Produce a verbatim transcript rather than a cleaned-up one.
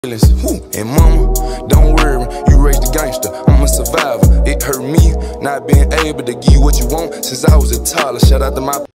Whew. And mama, don't worry, you raised a gangster, I'm a survivor. It hurt me not being able to give you what you want since I was a toddler. Shout out to my